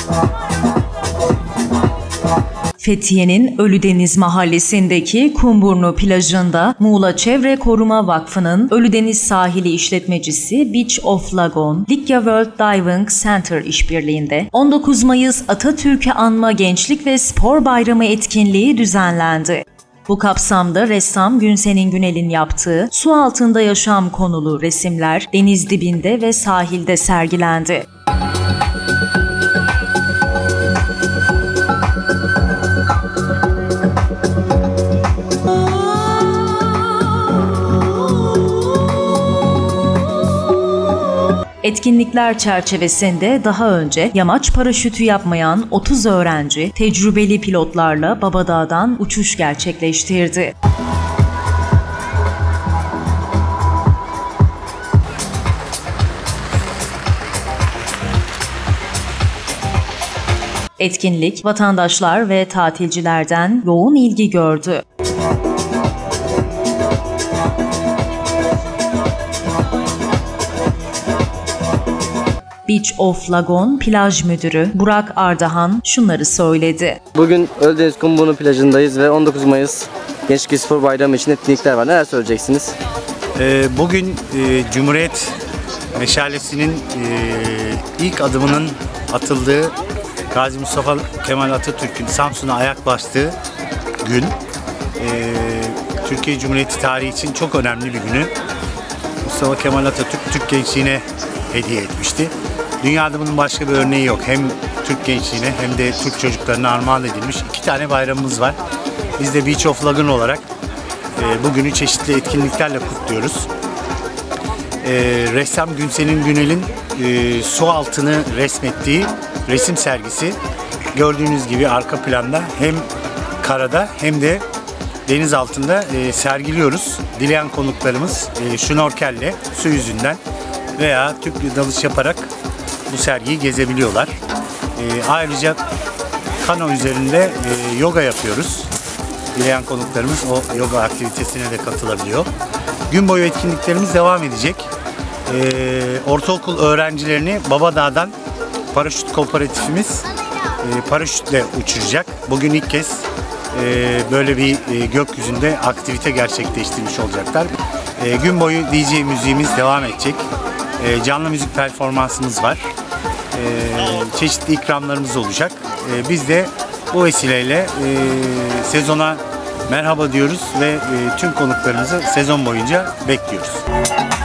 Fethiye'nin Ölüdeniz mahallesindeki Kumburnu plajında Muğla Çevre Koruma Vakfı'nın Ölüdeniz sahili işletmecisi Beach of Lagoon, Likya World Diving Center işbirliğinde 19 Mayıs Atatürk'ü Anma Gençlik ve Spor Bayramı etkinliği düzenlendi. Bu kapsamda ressam Günsenin Günel'in yaptığı su altında yaşam konulu resimler deniz dibinde ve sahilde sergilendi. Etkinlikler çerçevesinde daha önce yamaç paraşütü yapmayan 30 öğrenci tecrübeli pilotlarla Babadağ'dan uçuş gerçekleştirdi. Etkinlik vatandaşlar ve tatilcilerden yoğun ilgi gördü. Beach of Lagoon plaj müdürü Burak Ardahan şunları söyledi. Bugün Ölüdeniz Kumburnu plajındayız ve 19 Mayıs Gençlik Spor Bayramı için etkinlikler var. Neler söyleyeceksiniz? Bugün Cumhuriyet Meşalesi'nin ilk adımının atıldığı, Gazi Mustafa Kemal Atatürk'ün Samsun'a ayak bastığı gün. Türkiye Cumhuriyeti tarihi için çok önemli bir günü. Mustafa Kemal Atatürk Türk gençliğine hediye etmişti. Dünyada bunun başka bir örneği yok. Hem Türk gençliğine hem de Türk çocuklarına armağan edilmiş 2 tane bayramımız var. Biz de Beach of Lagoon olarak bugünü çeşitli etkinliklerle kutluyoruz. Ressam Günsenin Günel'in su altını resmettiği resim sergisi gördüğünüz gibi arka planda hem karada hem de deniz altında sergiliyoruz. Dileyen konuklarımız şnorkelle su yüzünden veya tüplü dalış yaparak bu sergiyi gezebiliyorlar. Ayrıca kano üzerinde yoga yapıyoruz. Dileyen konuklarımız o yoga aktivitesine de katılabiliyor. Gün boyu etkinliklerimiz devam edecek. Ortaokul öğrencilerini Babadağ'dan paraşüt kooperatifimiz paraşütle uçuracak. Bugün ilk kez böyle bir gökyüzünde aktivite gerçekleştirmiş olacaklar. Gün boyu DJ müziğimiz devam edecek. Canlı müzik performansımız var. Çeşitli ikramlarımız olacak. Biz de bu vesileyle sezona merhaba diyoruz ve tüm konuklarımızı sezon boyunca bekliyoruz.